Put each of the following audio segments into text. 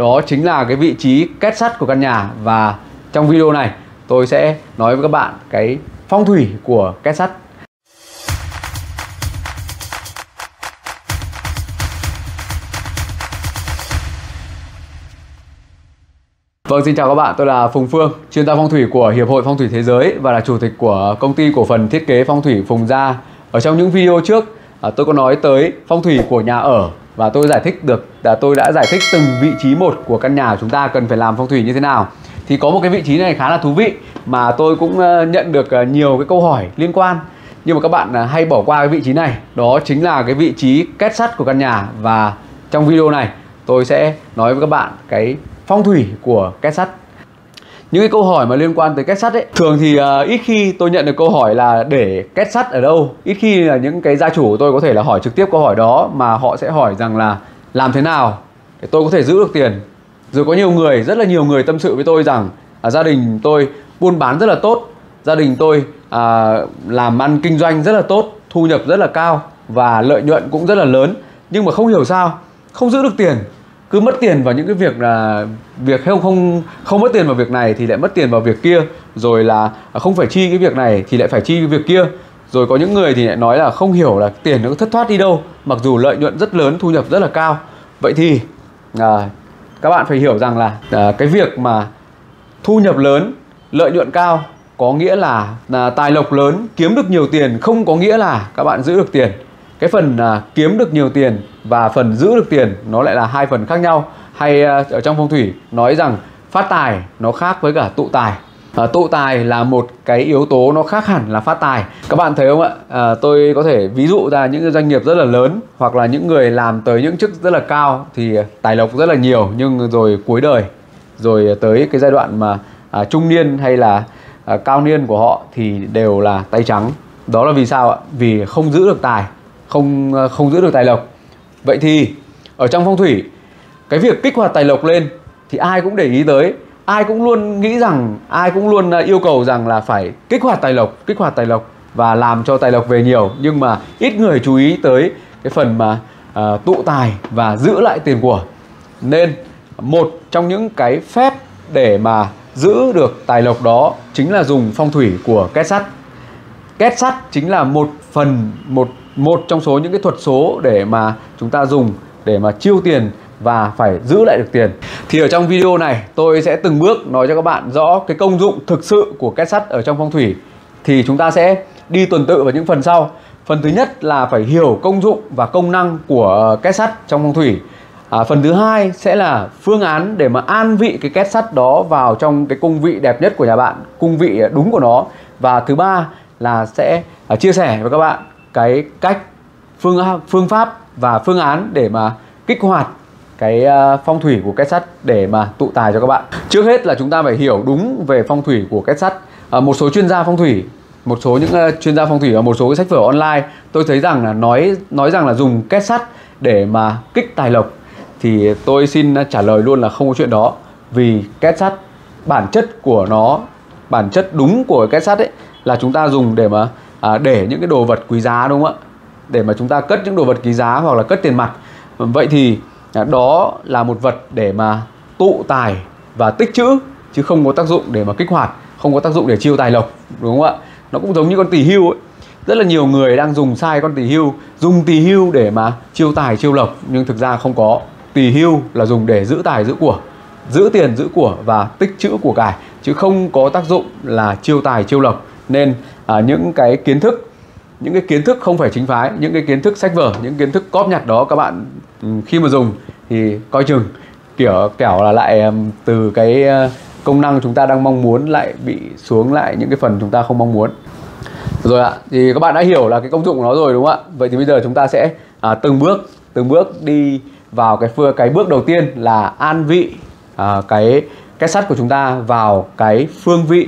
đó chính là cái vị trí két sắt của căn nhà. Và trong video này tôi sẽ nói với các bạn cái phong thủy của két sắt. Vâng, xin chào các bạn, tôi là Phùng Phương, chuyên gia phong thủy của Hiệp hội Phong thủy Thế giới và là chủ tịch của công ty cổ phần thiết kế phong thủy Phùng Gia. Ở trong những video trước, tôi có nói tới phong thủy của nhà ở và tôi đã giải thích từng vị trí một của căn nhà chúng ta cần phải làm phong thủy như thế nào. Thì có một cái vị trí này khá là thú vị mà tôi cũng nhận được nhiều cái câu hỏi liên quan. Nhưng mà các bạn hay bỏ qua cái vị trí này, đó chính là cái vị trí két sắt của căn nhà. Và trong video này tôi sẽ nói với các bạn cái phong thủy của két sắt. Những cái câu hỏi mà liên quan tới két sắt ấy, thường thì ít khi tôi nhận được câu hỏi là để két sắt ở đâu. Ít khi là những cái gia chủ của tôi có thể là hỏi trực tiếp câu hỏi đó, mà họ sẽ hỏi rằng là làm thế nào để tôi có thể giữ được tiền. Rồi có rất là nhiều người tâm sự với tôi rằng gia đình tôi buôn bán rất là tốt, gia đình tôi làm ăn kinh doanh rất là tốt, thu nhập rất là cao và lợi nhuận cũng rất là lớn, nhưng mà không hiểu sao không giữ được tiền. Cứ mất tiền vào những cái việc là không mất tiền vào việc này thì lại mất tiền vào việc kia, rồi là không phải chi cái việc này thì lại phải chi cái việc kia. Rồi có những người thì lại nói là không hiểu là tiền nó thất thoát đi đâu, mặc dù lợi nhuận rất lớn, thu nhập rất là cao. Vậy thì các bạn phải hiểu rằng là cái việc mà thu nhập lớn, lợi nhuận cao có nghĩa là tài lộc lớn, kiếm được nhiều tiền, không có nghĩa là các bạn giữ được tiền. Cái phần kiếm được nhiều tiền và phần giữ được tiền nó lại là hai phần khác nhau. Hay ở trong phong thủy nói rằng phát tài nó khác với cả tụ tài. Tụ tài là một cái yếu tố nó khác hẳn là phát tài. Các bạn thấy không ạ? Tôi có thể ví dụ ra những doanh nghiệp rất là lớn, hoặc là những người làm tới những chức rất là cao thì tài lộc rất là nhiều, nhưng rồi cuối đời, rồi tới cái giai đoạn mà trung niên hay là cao niên của họ thì đều là tay trắng. Đó là vì sao ạ? Vì không giữ được tài, không giữ được tài lộc. Vậy thì ở trong phong thủy, cái việc kích hoạt tài lộc lên thì ai cũng để ý tới, ai cũng luôn nghĩ rằng, ai cũng luôn yêu cầu rằng là phải kích hoạt tài lộc và làm cho tài lộc về nhiều. Nhưng mà ít người chú ý tới cái phần mà tụ tài và giữ lại tiền của. Nên một trong những cái phép để mà giữ được tài lộc đó chính là dùng phong thủy của két sắt. Két sắt chính là một trong số những cái thuật số để mà chúng ta dùng để mà chiêu tiền và phải giữ lại được tiền. Thì ở trong video này tôi sẽ từng bước nói cho các bạn rõ cái công dụng thực sự của két sắt ở trong phong thủy. Thì chúng ta sẽ đi tuần tự vào những phần sau. Phần thứ nhất là phải hiểu công dụng và công năng của két sắt trong phong thủy. Phần thứ hai sẽ là phương án để mà an vị cái két sắt đó vào trong cái cung vị đẹp nhất của nhà bạn, cung vị đúng của nó. Và thứ ba là sẽ chia sẻ với các bạn cái cách, phương pháp và phương án để mà kích hoạt cái phong thủy của két sắt để mà tụ tài cho các bạn. Trước hết là chúng ta phải hiểu đúng về phong thủy của két sắt. Một số chuyên gia phong thủy, một số những chuyên gia phong thủy ở một số cái sách vở online, tôi thấy rằng là nói rằng là dùng két sắt để mà kích tài lộc, thì tôi xin trả lời luôn là không có chuyện đó. Vì két sắt, bản chất của nó, bản chất đúng của két sắt ấy là chúng ta dùng để mà để những cái đồ vật quý giá, đúng không ạ? Để mà chúng ta cất những đồ vật quý giá hoặc là cất tiền mặt. Vậy thì đó là một vật để mà tụ tài và tích trữ, chứ không có tác dụng để mà kích hoạt, không có tác dụng để chiêu tài lộc, đúng không ạ? Nó cũng giống như con tỳ hưu ấy. Rất là nhiều người đang dùng sai con tỳ hưu, dùng tỳ hưu để mà chiêu tài chiêu lộc, nhưng thực ra không có. Tỳ hưu là dùng để giữ tài giữ của, giữ tiền giữ của và tích trữ của cải, chứ không có tác dụng là chiêu tài chiêu lộc. Nên những cái kiến thức không phải chính phái, những cái kiến thức sách vở, những kiến thức cóp nhặt đó, các bạn khi mà dùng thì coi chừng kẻo là lại từ cái công năng chúng ta đang mong muốn lại bị xuống lại những cái phần chúng ta không mong muốn. Rồi ạ, thì các bạn đã hiểu là cái công dụng của nó rồi, đúng không ạ? Vậy thì bây giờ chúng ta sẽ từng bước đi vào cái bước đầu tiên là an vị cái két sắt của chúng ta vào cái phương vị.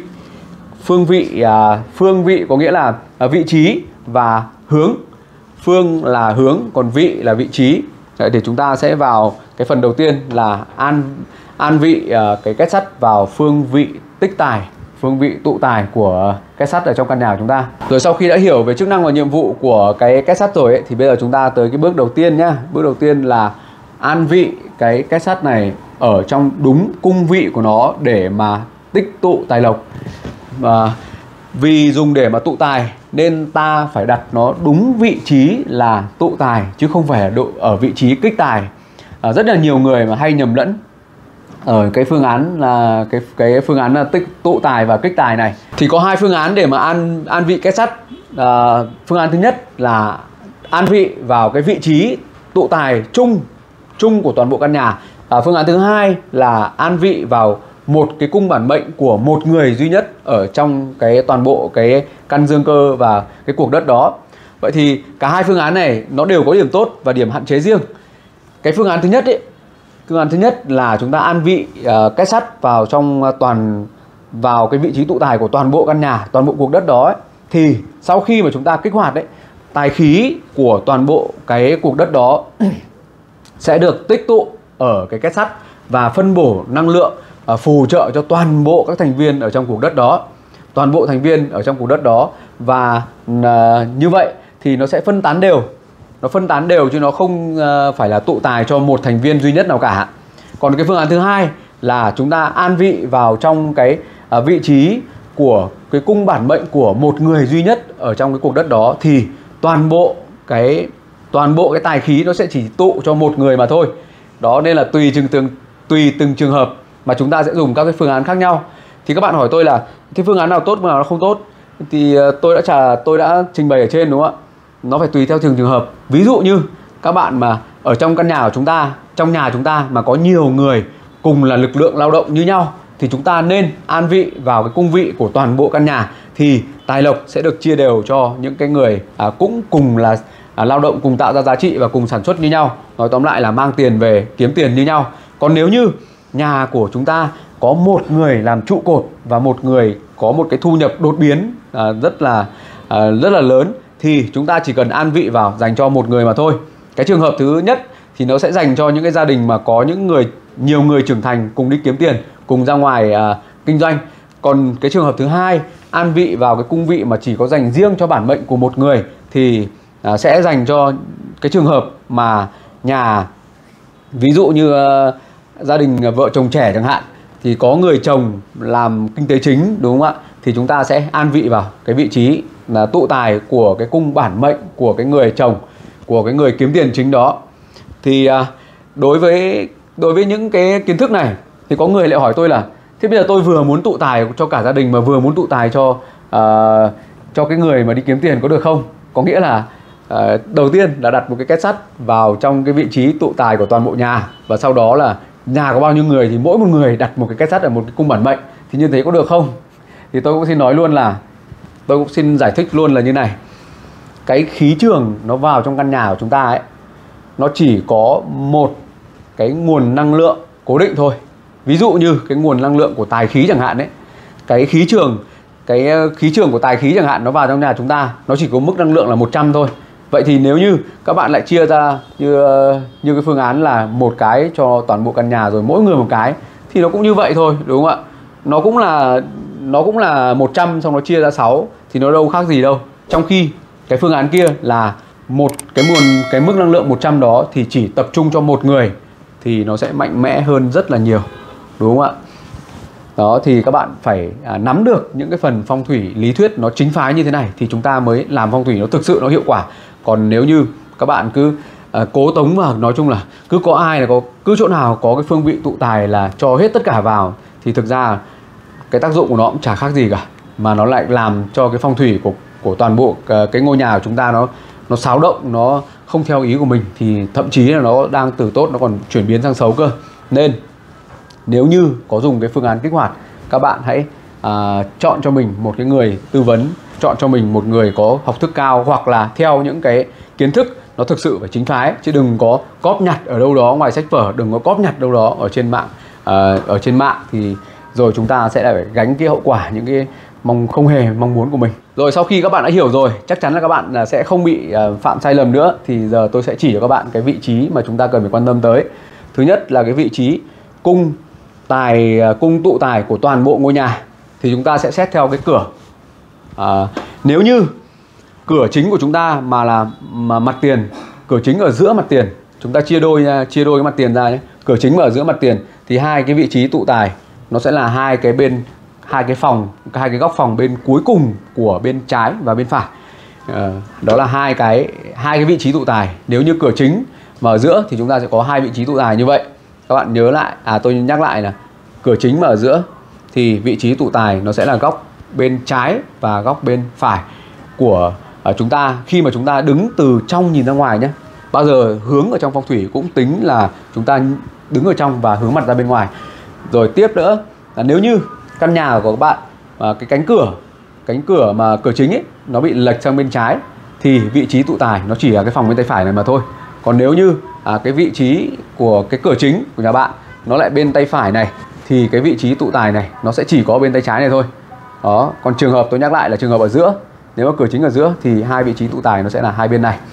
Phương vị có nghĩa là vị trí và hướng. Phương là hướng, còn vị là vị trí. Đấy, thì chúng ta sẽ vào cái phần đầu tiên là an vị cái két sắt vào phương vị tích tài, phương vị tụ tài của két sắt ở trong căn nhà của chúng ta. Rồi sau khi đã hiểu về chức năng và nhiệm vụ của cái két sắt rồi ấy, thì bây giờ chúng ta tới cái bước đầu tiên nhá. Bước đầu tiên là an vị cái két sắt này ở trong đúng cung vị của nó để mà tích tụ tài lộc. Và vì dùng để mà tụ tài nên ta phải đặt nó đúng vị trí là tụ tài, chứ không phải ở vị trí kích tài. Rất là nhiều người mà hay nhầm lẫn ở cái phương án là cái phương án là tụ tài và kích tài này. Thì có hai phương án để mà an vị kết sắt. Phương án thứ nhất là an vị vào cái vị trí tụ tài chung của toàn bộ căn nhà. Phương án thứ hai là an vị vào một cái cung bản mệnh của một người duy nhất ở trong cái toàn bộ cái căn dương cơ và cái cuộc đất đó. Vậy thì cả hai phương án này nó đều có điểm tốt và điểm hạn chế riêng. Cái phương án thứ nhất là chúng ta an vị kết sắt vào vào cái vị trí tụ tài của toàn bộ căn nhà, toàn bộ cuộc đất đó ấy. Thì sau khi mà chúng ta kích hoạt tài khí của toàn bộ cái cuộc đất đó sẽ được tích tụ ở cái kết sắt và phân bổ năng lượng, phù trợ cho toàn bộ các thành viên ở trong cuộc đất đó, toàn bộ thành viên ở trong cuộc đất đó. Và như vậy thì nó sẽ phân tán đều chứ nó không phải là tụ tài cho một thành viên duy nhất nào cả. Còn cái phương án thứ hai là chúng ta an vị vào trong cái vị trí của cái cung bản mệnh của một người duy nhất ở trong cái cuộc đất đó, thì toàn bộ cái tài khí nó sẽ chỉ tụ cho một người mà thôi. Đó, nên là tùy từng trường hợp mà chúng ta sẽ dùng các cái phương án khác nhau. Thì các bạn hỏi tôi là cái phương án nào tốt, phương án nào không tốt, thì tôi đã trình bày ở trên, đúng không ạ? Nó phải tùy theo từng trường hợp. Ví dụ như các bạn mà ở trong căn nhà của chúng ta, trong nhà chúng ta mà có nhiều người cùng là lực lượng lao động như nhau, thì chúng ta nên an vị vào cái cung vị của toàn bộ căn nhà, thì tài lộc sẽ được chia đều cho những cái người cũng cùng là lao động, cùng tạo ra giá trị và cùng sản xuất như nhau. Nói tóm lại là mang tiền về, kiếm tiền như nhau. Còn nếu như nhà của chúng ta có một người làm trụ cột và một người có một cái thu nhập đột biến rất là lớn, thì chúng ta chỉ cần an vị vào dành cho một người mà thôi. Cái trường hợp thứ nhất thì nó sẽ dành cho những cái gia đình mà có nhiều người trưởng thành cùng đi kiếm tiền, cùng ra ngoài kinh doanh. Còn cái trường hợp thứ hai, an vị vào cái cung vị mà chỉ có dành riêng cho bản mệnh của một người, thì sẽ dành cho cái trường hợp mà nhà, ví dụ như gia đình vợ chồng trẻ chẳng hạn, thì có người chồng làm kinh tế chính, đúng không ạ? Thì chúng ta sẽ an vị vào cái vị trí là tụ tài của cái cung bản mệnh của cái người chồng, của cái người kiếm tiền chính đó. Thì đối với những cái kiến thức này thì có người lại hỏi tôi là thế bây giờ tôi vừa muốn tụ tài cho cả gia đình mà vừa muốn tụ tài cho cái người mà đi kiếm tiền, có được không? Có nghĩa là đầu tiên là đặt một cái kết sắt vào trong cái vị trí tụ tài của toàn bộ nhà, và sau đó là nhà có bao nhiêu người thì mỗi một người đặt một cái kết sắt ở một cái cung bản mệnh, thì như thế có được không? Thì tôi cũng xin giải thích luôn là như này. Cái khí trường nó vào trong căn nhà của chúng ta ấy, nó chỉ có một cái nguồn năng lượng cố định thôi. Ví dụ như cái nguồn năng lượng của tài khí chẳng hạn đấy, cái khí trường của tài khí chẳng hạn, nó vào trong nhà chúng ta nó chỉ có mức năng lượng là 100 thôi. Vậy thì nếu như các bạn lại chia ra như cái phương án là một cái cho toàn bộ căn nhà rồi mỗi người một cái, thì nó cũng như vậy thôi, đúng không ạ? Nó cũng là 100 xong nó chia ra 6 thì nó đâu khác gì đâu. Trong khi cái phương án kia là cái mức năng lượng 100 đó thì chỉ tập trung cho một người, thì nó sẽ mạnh mẽ hơn rất là nhiều, đúng không ạ? Đó, thì các bạn phải nắm được những cái phần phong thủy lý thuyết nó chính phái như thế này thì chúng ta mới làm phong thủy nó thực sự nó hiệu quả. Còn nếu như các bạn cứ cố tống vào, nói chung là cứ có ai là cứ chỗ nào có cái phương vị tụ tài là cho hết tất cả vào, thì thực ra cái tác dụng của nó cũng chả khác gì cả, mà nó lại làm cho cái phong thủy của toàn bộ cái ngôi nhà của chúng ta nó xáo động, nó không theo ý của mình, thì thậm chí là nó đang từ tốt nó còn chuyển biến sang xấu cơ. Nên nếu như có dùng cái phương án kích hoạt, các bạn hãy chọn cho mình một cái người tư vấn, chọn cho mình một người có học thức cao, hoặc là theo những cái kiến thức nó thực sự phải chính phái, chứ đừng có cóp nhặt ở đâu đó ngoài sách vở, đừng có cóp nhặt đâu đó ở trên mạng thì rồi chúng ta sẽ phải gánh cái hậu quả, những cái không hề mong muốn của mình. Rồi sau khi các bạn đã hiểu rồi, chắc chắn là các bạn sẽ không bị phạm sai lầm nữa, thì giờ tôi sẽ chỉ cho các bạn cái vị trí mà chúng ta cần phải quan tâm tới. Thứ nhất là cái vị trí cung tụ tài của toàn bộ ngôi nhà, thì chúng ta sẽ xét theo cái cửa. Nếu như cửa chính của chúng ta mà mặt tiền, cửa chính ở giữa mặt tiền, chúng ta chia đôi cái mặt tiền ra nhé. Cửa chính mà ở giữa mặt tiền thì hai cái vị trí tụ tài nó sẽ là hai cái góc phòng bên cuối cùng của bên trái và bên phải. Đó là hai cái vị trí tụ tài. Nếu như cửa chính mà ở giữa thì chúng ta sẽ có hai vị trí tụ tài như vậy. Các bạn nhớ lại, tôi nhắc lại là cửa chính mà ở giữa thì vị trí tụ tài nó sẽ là góc bên trái và góc bên phải của chúng ta khi mà chúng ta đứng từ trong nhìn ra ngoài nhé. Bao giờ hướng ở trong phong thủy cũng tính là chúng ta đứng ở trong và hướng mặt ra bên ngoài. Rồi tiếp nữa là nếu như căn nhà của các bạn cái cánh cửa mà cửa chính ấy nó bị lệch sang bên trái thì vị trí tụ tài nó chỉ là cái phòng bên tay phải này mà thôi. Còn nếu như cái vị trí của cái cửa chính của nhà bạn nó lại bên tay phải này thì cái vị trí tụ tài này nó sẽ chỉ có bên tay trái này thôi. Đó, còn trường hợp tôi nhắc lại là trường hợp ở giữa. Nếu mà cửa chính ở giữa thì hai vị trí tụ tài nó sẽ là hai bên này.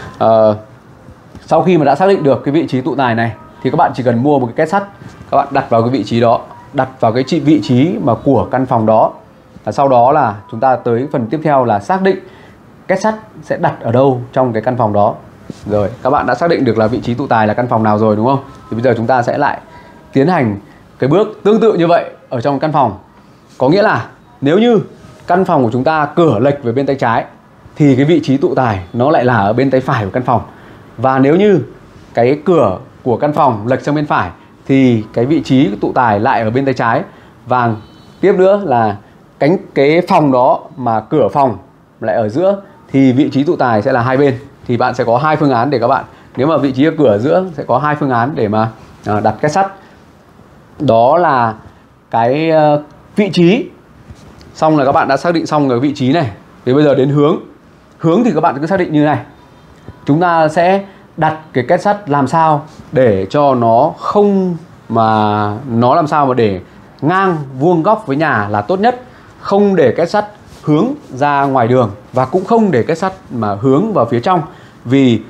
Sau khi mà đã xác định được cái vị trí tụ tài này thì các bạn chỉ cần mua một cái két sắt, các bạn đặt vào cái vị trí đó, đặt vào cái vị trí mà của căn phòng đó. Sau đó là chúng ta tới phần tiếp theo là xác định két sắt sẽ đặt ở đâu trong cái căn phòng đó. Rồi, các bạn đã xác định được là vị trí tụ tài là căn phòng nào rồi đúng không? Thì bây giờ chúng ta sẽ lại tiến hành cái bước tương tự như vậy ở trong căn phòng. Có nghĩa là nếu như căn phòng của chúng ta cửa lệch về bên tay trái thì cái vị trí tụ tài nó lại là ở bên tay phải của căn phòng. Và nếu như cái cửa của căn phòng lệch sang bên phải thì cái vị trí tụ tài lại ở bên tay trái. Và tiếp nữa là cái phòng đó mà cửa phòng lại ở giữa thì vị trí tụ tài sẽ là hai bên. Thì bạn sẽ có hai phương án để các bạn, nếu mà vị trí ở cửa ở giữa sẽ có hai phương án để mà đặt két sắt. Đó là cái vị trí. Xong là các bạn đã xác định xong cái vị trí này. Thì bây giờ đến hướng. Hướng thì các bạn cứ xác định như này. Chúng ta sẽ đặt cái két sắt làm sao để cho nó không mà nó làm sao mà để ngang vuông góc với nhà là tốt nhất. Không để két sắt hướng ra ngoài đường và cũng không để két sắt mà hướng vào phía trong. Vì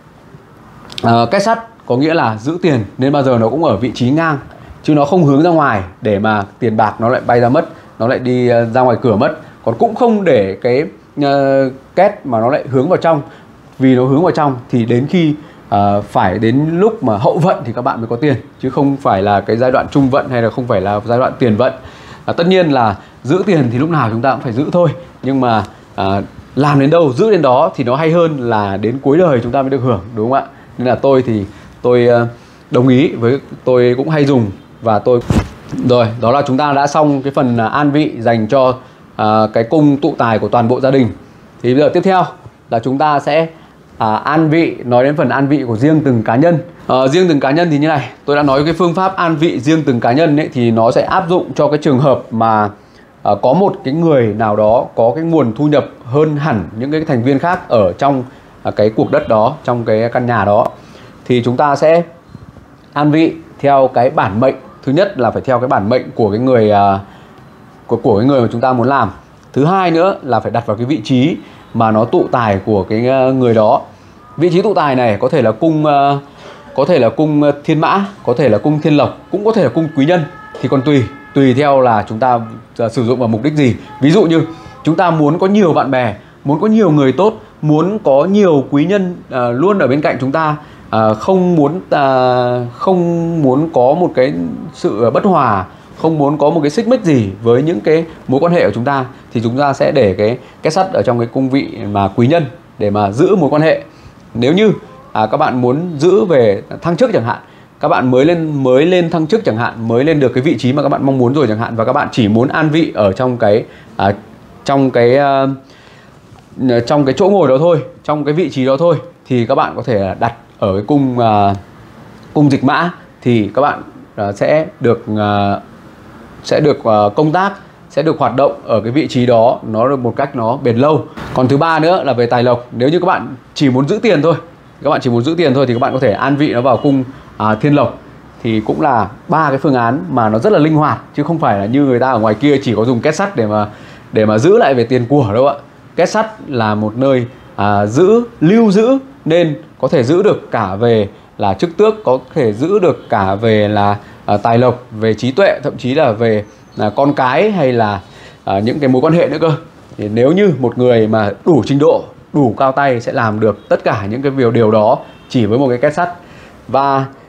két sắt có nghĩa là giữ tiền nên bao giờ nó cũng ở vị trí ngang, chứ nó không hướng ra ngoài để mà tiền bạc nó lại bay ra mất, nó lại đi ra ngoài cửa mất. Còn cũng không để cái két mà nó lại hướng vào trong, vì nó hướng vào trong thì đến khi phải đến lúc mà hậu vận thì các bạn mới có tiền, chứ không phải là cái giai đoạn trung vận hay là không phải là giai đoạn tiền vận. Tất nhiên là giữ tiền thì lúc nào chúng ta cũng phải giữ thôi, nhưng mà làm đến đâu giữ đến đó thì nó hay hơn là đến cuối đời chúng ta mới được hưởng, đúng không ạ? Nên là tôi đồng ý với, tôi cũng hay dùng và tôi. Rồi, đó là chúng ta đã xong cái phần an vị dành cho cái cung tụ tài của toàn bộ gia đình. Thì bây giờ tiếp theo là chúng ta sẽ an vị, nói đến phần an vị của riêng từng cá nhân. Riêng từng cá nhân thì như này, tôi đã nói cái phương pháp an vị riêng từng cá nhân ấy, thì nó sẽ áp dụng cho cái trường hợp mà có một cái người nào đó có cái nguồn thu nhập hơn hẳn những cái thành viên khác ở trong cái cuộc đất đó, trong cái căn nhà đó. Thì chúng ta sẽ an vị theo cái bản mệnh. Thứ nhất là phải theo cái bản mệnh của cái người của cái người mà chúng ta muốn làm. Thứ hai nữa là phải đặt vào cái vị trí mà nó tụ tài của cái người đó. Vị trí tụ tài này có thể là cung thiên mã, có thể là cung thiên lộc, cũng có thể là cung quý nhân, thì còn tùy theo là chúng ta sử dụng vào mục đích gì. Ví dụ như chúng ta muốn có nhiều bạn bè, muốn có nhiều người tốt, muốn có nhiều quý nhân luôn ở bên cạnh chúng ta, không muốn có một cái sự bất hòa, không muốn có một cái xích mích gì với những cái mối quan hệ của chúng ta, thì chúng ta sẽ để cái két sắt ở trong cái cung vị mà quý nhân để mà giữ mối quan hệ. Nếu như các bạn muốn giữ về thăng chức chẳng hạn, các bạn mới lên thăng chức chẳng hạn, mới lên được cái vị trí mà các bạn mong muốn rồi chẳng hạn, và các bạn chỉ muốn an vị ở trong cái chỗ ngồi đó thôi, trong cái vị trí đó thôi, thì các bạn có thể đặt ở cái cung dịch mã, thì các bạn sẽ được công tác, sẽ được hoạt động ở cái vị trí đó nó được một cách nó bền lâu. Còn thứ ba nữa là về tài lộc. Nếu như các bạn chỉ muốn giữ tiền thôi, thì các bạn có thể an vị nó vào cung thiên lộc. Thì cũng là ba cái phương án mà nó rất là linh hoạt, chứ không phải là như người ta ở ngoài kia chỉ có dùng két sắt để mà giữ lại về tiền của đâu ạ. Két sắt là một nơi lưu giữ, nên có thể giữ được cả về là chức tước, có thể giữ được cả về là tài lộc, về trí tuệ, thậm chí là về con cái hay là những cái mối quan hệ nữa cơ. Thì nếu như một người mà đủ trình độ, đủ cao tay sẽ làm được tất cả những cái điều đó chỉ với một cái két sắt. Và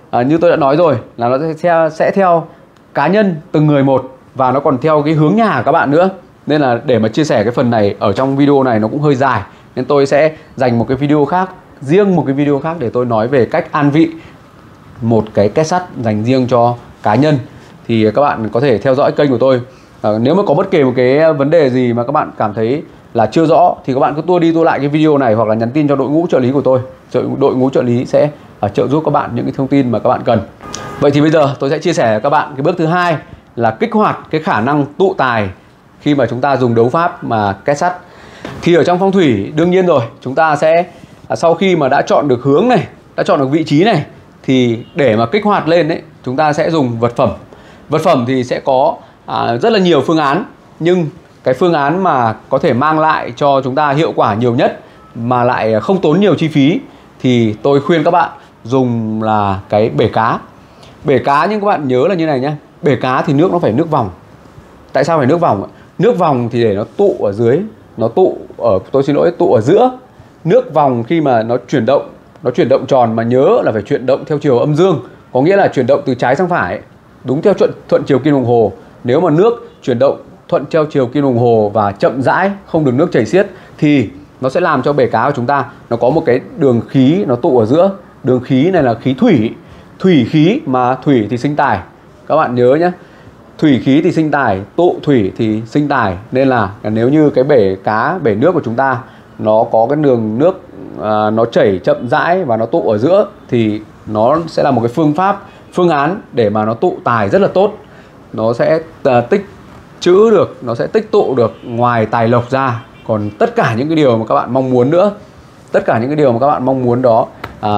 như tôi đã nói rồi là nó sẽ theo cá nhân từng người một, và nó còn theo cái hướng nhà các bạn nữa. Nên là để mà chia sẻ cái phần này ở trong video này nó cũng hơi dài, nên tôi sẽ dành một cái video khác, riêng một cái video khác để tôi nói về cách an vị một cái két sắt dành riêng cho cá nhân. Thì các bạn có thể theo dõi kênh của tôi. Nếu mà có bất kỳ một cái vấn đề gì mà các bạn cảm thấy là chưa rõ thì các bạn cứ tua đi tua lại cái video này, hoặc là nhắn tin cho đội ngũ trợ lý của tôi. Đội ngũ trợ lý sẽ trợ giúp các bạn những cái thông tin mà các bạn cần. Vậy thì bây giờ tôi sẽ chia sẻ với các bạn cái bước thứ hai là kích hoạt cái khả năng tụ tài khi mà chúng ta dùng đấu pháp mà két sắt. Thì ở trong phong thủy đương nhiên rồi, chúng ta sẽ sau khi mà đã chọn được hướng này, đã chọn được vị trí này, thì để mà kích hoạt lên đấy, chúng ta sẽ dùng vật phẩm. Vật phẩm thì sẽ có rất là nhiều phương án, nhưng cái phương án mà có thể mang lại cho chúng ta hiệu quả nhiều nhất mà lại không tốn nhiều chi phí thì tôi khuyên các bạn dùng là cái bể cá. Bể cá, nhưng các bạn nhớ là như này nhé, bể cá thì nước nó phải nước vòng. Tại sao phải nước vòng? Nước vòng thì để nó tụ ở dưới, nó tụ ở, tôi xin lỗi, tụ ở giữa. Nước vòng khi mà nó chuyển động tròn, mà nhớ là phải chuyển động theo chiều âm dương, có nghĩa là chuyển động từ trái sang phải, đúng theo thuận chiều kim đồng hồ. Nếu mà nước chuyển động thuận theo chiều kim đồng hồ và chậm rãi, không được nước chảy xiết, thì nó sẽ làm cho bể cá của chúng ta nó có một cái đường khí nó tụ ở giữa. Đường khí này là khí thủy. Thủy khí mà thủy thì sinh tài, các bạn nhớ nhé. Thủy khí thì sinh tài, tụ thủy thì sinh tài. Nên là nếu như cái bể cá, bể nước của chúng ta nó có cái đường nước nó chảy chậm rãi và nó tụ ở giữa, thì nó sẽ là một cái phương án để mà nó tụ tài rất là tốt. Nó sẽ tích trữ được, nó sẽ tích tụ được ngoài tài lộc ra, còn tất cả những cái điều mà các bạn mong muốn nữa. Tất cả những cái điều mà các bạn mong muốn đó,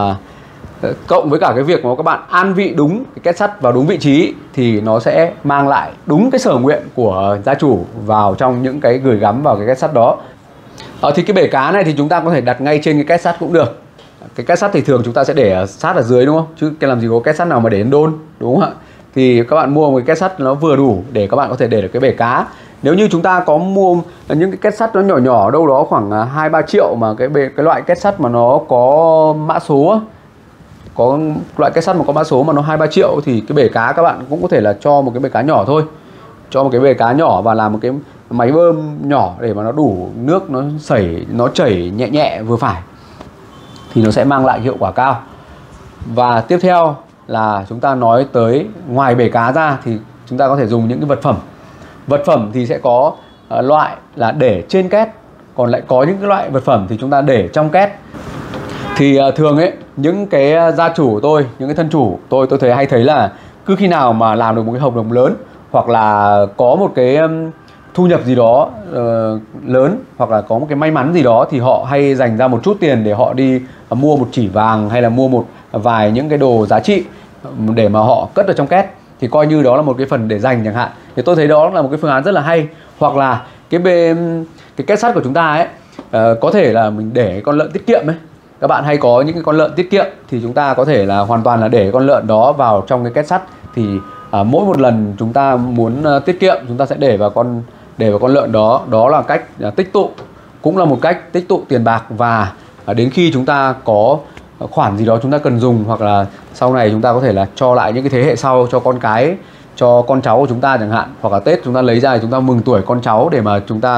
cộng với cả cái việc mà các bạn an vị đúng cái két sắt vào đúng vị trí, thì nó sẽ mang lại đúng cái sở nguyện của gia chủ vào trong những cái gửi gắm vào cái két sắt đó. Thì cái bể cá này thì chúng ta có thể đặt ngay trên cái két sắt cũng được. Cái két sắt thì thường chúng ta sẽ để sát ở dưới, đúng không? Chứ cái làm gì có két sắt nào mà để đến đôn, đúng không ạ? Thì các bạn mua một cái két sắt nó vừa đủ để các bạn có thể để được cái bể cá. Nếu như chúng ta có mua những cái két sắt nó nhỏ nhỏ đâu đó khoảng 2-3 triệu, mà cái loại két sắt mà nó có mã số, có loại két sắt mà có mã số mà nó 2-3 triệu, thì cái bể cá các bạn cũng có thể là cho một cái bể cá nhỏ thôi. Cho một cái bể cá nhỏ và làm một cái máy bơm nhỏ để mà nó đủ nước, nó chảy nhẹ nhẹ vừa phải, thì nó sẽ mang lại hiệu quả cao. Và tiếp theo là chúng ta nói tới ngoài bể cá ra thì chúng ta có thể dùng những cái vật phẩm. Vật phẩm thì sẽ có loại là để trên két, còn lại có những cái loại vật phẩm thì chúng ta để trong két. Thì thường ấy, những cái gia chủ của tôi, những cái thân chủ tôi thấy là cứ khi nào mà làm được một cái hợp đồng lớn, hoặc là có một cái thu nhập gì đó lớn, hoặc là có một cái may mắn gì đó, thì họ hay dành ra một chút tiền để họ đi mua một chỉ vàng, hay là mua một vài những cái đồ giá trị để mà họ cất ở trong két, thì coi như đó là một cái phần để dành chẳng hạn. Thì tôi thấy đó là một cái phương án rất là hay. Hoặc là cái két sắt của chúng ta ấy, có thể là mình để con lợn tiết kiệm ấy. Các bạn hay có những cái con lợn tiết kiệm, thì chúng ta có thể là hoàn toàn là để con lợn đó vào trong cái két sắt. Thì mỗi một lần chúng ta muốn tiết kiệm, chúng ta sẽ để vào con lợn đó. Đó là cách tích tụ, cũng là một cách tích tụ tiền bạc. Và đến khi chúng ta có khoản gì đó chúng ta cần dùng, hoặc là sau này chúng ta có thể là cho lại những cái thế hệ sau, cho con cái, cho con cháu của chúng ta chẳng hạn. Hoặc là Tết chúng ta lấy ra để chúng ta mừng tuổi con cháu, để mà chúng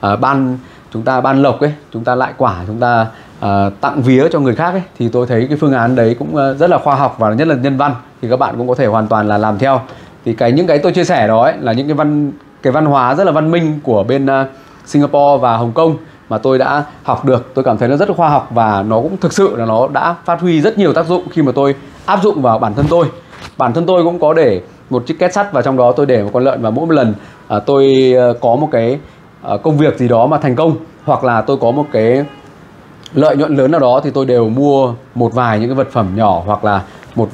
ta ban lộc ấy, chúng ta lại quả, chúng ta tặng vía cho người khác ấy. Thì tôi thấy cái phương án đấy cũng rất là khoa học và rất là nhân văn, thì các bạn cũng có thể hoàn toàn là làm theo. Thì những cái tôi chia sẻ đó ấy, là những cái văn hóa rất là văn minh của bên Singapore và Hồng Kông mà tôi đã học được. Tôi cảm thấy nó rất là khoa học, và nó cũng thực sự là nó đã phát huy rất nhiều tác dụng khi mà tôi áp dụng vào bản thân tôi. Bản thân tôi cũng có để một chiếc két sắt vào trong đó, tôi để một con lợn, và mỗi một lần tôi có một cái công việc gì đó mà thành công, hoặc là tôi có một cái lợi nhuận lớn nào đó, thì tôi đều mua một vài những cái vật phẩm nhỏ, hoặc là một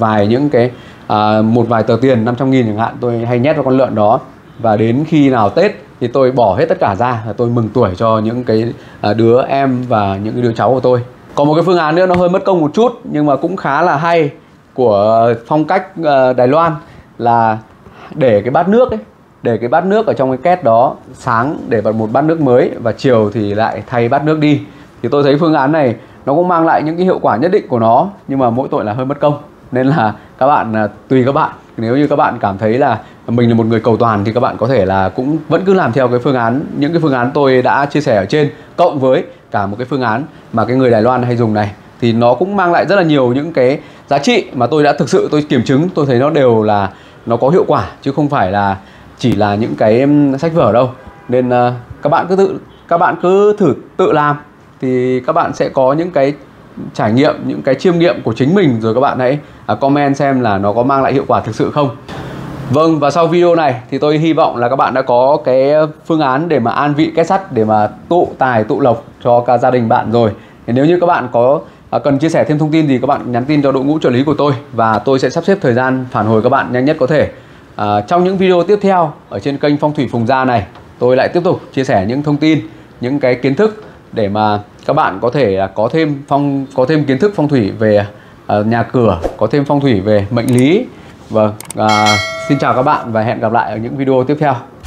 vài tờ tiền 500.000 chẳng hạn, tôi hay nhét vào con lợn đó. Và đến khi nào Tết thì tôi bỏ hết tất cả ra, và tôi mừng tuổi cho những cái đứa em và những cái đứa cháu của tôi. Còn một cái phương án nữa nó hơi mất công một chút, nhưng mà cũng khá là hay, của phong cách Đài Loan, là để cái bát nước ấy, để cái bát nước ở trong cái két đó, sáng để vào một bát nước mới, và chiều thì lại thay bát nước đi. Thì tôi thấy phương án này nó cũng mang lại những cái hiệu quả nhất định của nó, nhưng mà mỗi tội là hơi mất công. Nên là các bạn tùy các bạn. Nếu như các bạn cảm thấy là mình là một người cầu toàn thì các bạn có thể là cũng vẫn cứ làm theo cái phương án, những cái phương án tôi đã chia sẻ ở trên, cộng với cả một cái phương án mà cái người Đài Loan hay dùng này, thì nó cũng mang lại rất là nhiều những cái giá trị mà tôi đã thực sự tôi kiểm chứng, tôi thấy nó đều là nó có hiệu quả chứ không phải là chỉ là những cái sách vở đâu. Nên các bạn cứ thử tự làm thì các bạn sẽ có những cái trải nghiệm, những cái chiêm nghiệm của chính mình, rồi các bạn hãy comment xem là nó có mang lại hiệu quả thực sự không. Vâng, và sau video này thì tôi hy vọng là các bạn đã có cái phương án để mà an vị kết sắt, để mà tụ tài tụ lộc cho cả gia đình bạn rồi. Thì nếu như các bạn có cần chia sẻ thêm thông tin gì, các bạn nhắn tin cho đội ngũ trợ lý của tôi và tôi sẽ sắp xếp thời gian phản hồi các bạn nhanh nhất có thể. Trong những video tiếp theo ở trên kênh Phong thủy Phùng Gia này, tôi lại tiếp tục chia sẻ những thông tin, những cái kiến thức để mà các bạn có thể có thêm kiến thức phong thủy về nhà cửa, có thêm phong thủy về mệnh lý. Vâng, xin chào các bạn và hẹn gặp lại ở những video tiếp theo.